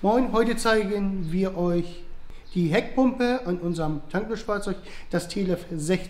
Moin, heute zeigen wir euch die Heckpumpe an unserem Tanklöschfahrzeug, das TLF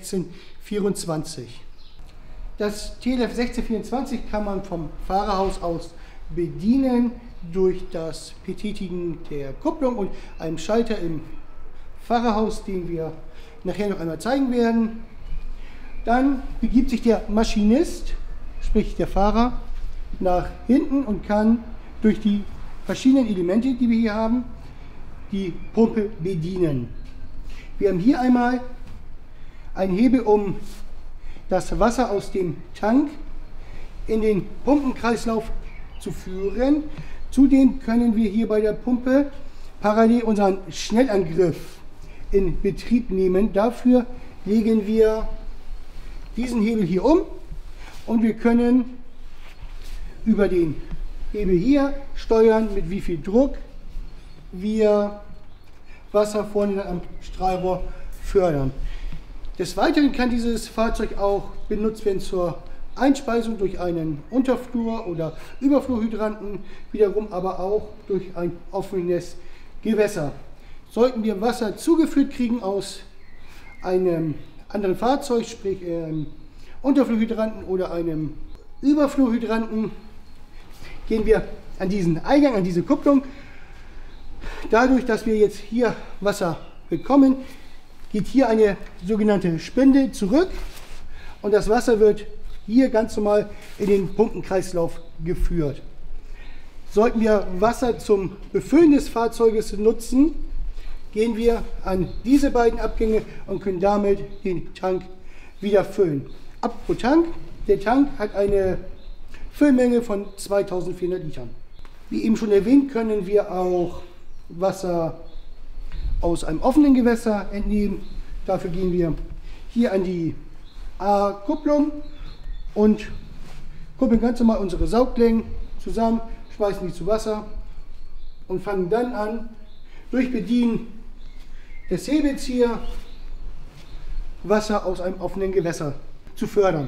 1624. Das TLF 1624 kann man vom Fahrerhaus aus bedienen durch das Betätigen der Kupplung und einem Schalter im Fahrerhaus, den wir nachher noch einmal zeigen werden. Dann begibt sich der Maschinist, sprich der Fahrer, nach hinten und kann durch die verschiedenen Elemente, die wir hier haben, die Pumpe bedienen. Wir haben hier einmal einen Hebel, um das Wasser aus dem Tank in den Pumpenkreislauf zu führen. Zudem können wir hier bei der Pumpe parallel unseren Schnellangriff in Betrieb nehmen. Dafür legen wir diesen Hebel hier um und wir können über den Hebel hier steuern, mit wie viel Druck wir Wasser vorne am Strahlrohr fördern. Des Weiteren kann dieses Fahrzeug auch benutzt werden zur Einspeisung durch einen Unterflur- oder Überflurhydranten, wiederum aber auch durch ein offenes Gewässer. Sollten wir Wasser zugeführt kriegen aus einem anderen Fahrzeug, sprich einem Unterflurhydranten oder einem Überflurhydranten, gehen wir an diesen Eingang, an diese Kupplung. Dadurch, dass wir jetzt hier Wasser bekommen, geht hier eine sogenannte Spindel zurück und das Wasser wird hier ganz normal in den Pumpenkreislauf geführt. Sollten wir Wasser zum Befüllen des Fahrzeuges nutzen, gehen wir an diese beiden Abgänge und können damit den Tank wieder füllen. Apropos Tank, der Tank hat eine Füllmenge von 2400 Litern. Wie eben schon erwähnt, können wir auch Wasser aus einem offenen Gewässer entnehmen. Dafür gehen wir hier an die A-Kupplung und kuppeln ganz normal unsere Sauglängen zusammen, schmeißen die zu Wasser und fangen dann an, durch Bedienen des Hebels hier Wasser aus einem offenen Gewässer zu fördern.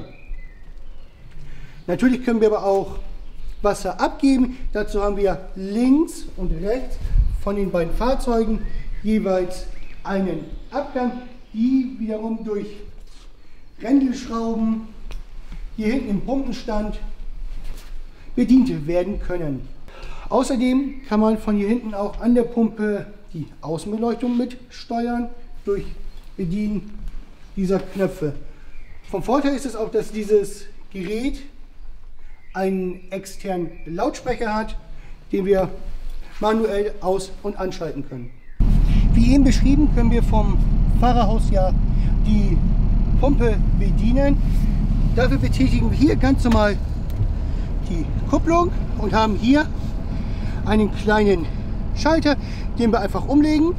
Natürlich können wir aber auch Wasser abgeben. Dazu haben wir links und rechts von den beiden Fahrzeugen jeweils einen Abgang, die wiederum durch Rändelschrauben hier hinten im Pumpenstand bedient werden können. Außerdem kann man von hier hinten auch an der Pumpe die Außenbeleuchtung mit steuern durch Bedienen dieser Knöpfe. Vom Vorteil ist es auch, dass dieses Gerät einen externen Lautsprecher hat, den wir manuell aus- und anschalten können. Wie eben beschrieben, können wir vom Fahrerhaus ja die Pumpe bedienen. Dafür betätigen wir hier ganz normal die Kupplung und haben hier einen kleinen Schalter, den wir einfach umlegen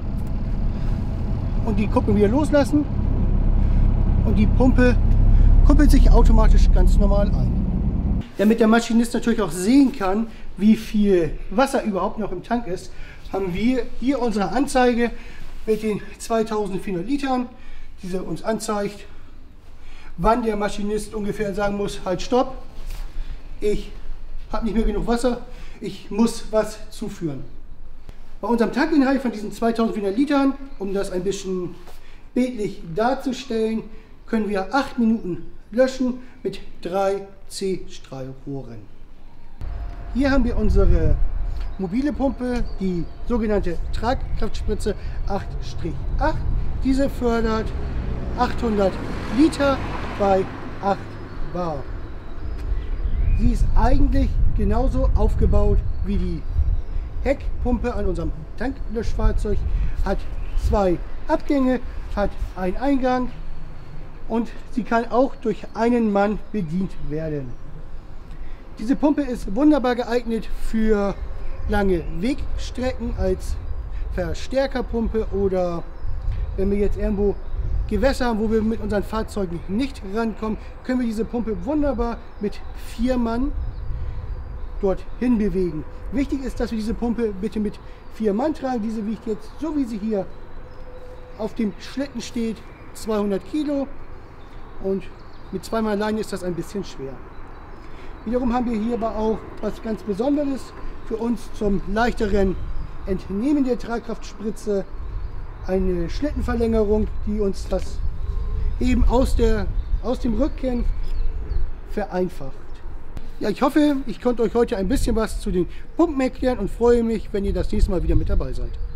und die Kupplung wieder loslassen und die Pumpe kuppelt sich automatisch ganz normal ein. Damit der Maschinist natürlich auch sehen kann, wie viel Wasser überhaupt noch im Tank ist, haben wir hier unsere Anzeige mit den 2400 Litern, diese uns anzeigt, wann der Maschinist ungefähr sagen muss, halt stopp, ich habe nicht mehr genug Wasser, ich muss was zuführen. Bei unserem Tankinhalt von diesen 2400 Litern, um das ein bisschen bildlich darzustellen, können wir 8 Minuten löschen mit 3 C-Strahlrohren. Hier haben wir unsere mobile Pumpe, die sogenannte Tragkraftspritze 8-8. Diese fördert 800 Liter bei 8 Bar. Sie ist eigentlich genauso aufgebaut wie die Heckpumpe an unserem Tanklöschfahrzeug, hat 2 Abgänge, hat einen Eingang und sie kann auch durch einen Mann bedient werden. Diese Pumpe ist wunderbar geeignet für lange Wegstrecken als Verstärkerpumpe oder wenn wir jetzt irgendwo Gewässer haben, wo wir mit unseren Fahrzeugen nicht rankommen, können wir diese Pumpe wunderbar mit 4 Mann dorthin bewegen. Wichtig ist, dass wir diese Pumpe bitte mit 4 Mann tragen. Diese wiegt jetzt, so wie sie hier auf dem Schlitten steht, 200 Kilo. Und mit 2 Mann alleine ist das ein bisschen schwer. Wiederum haben wir hier aber auch was ganz Besonderes für uns zum leichteren Entnehmen der Tragkraftspritze eine Schlittenverlängerung, die uns das eben aus dem Rücken vereinfacht. Ja, ich hoffe, ich konnte euch heute ein bisschen was zu den Pumpen erklären und freue mich, wenn ihr das nächste Mal wieder mit dabei seid.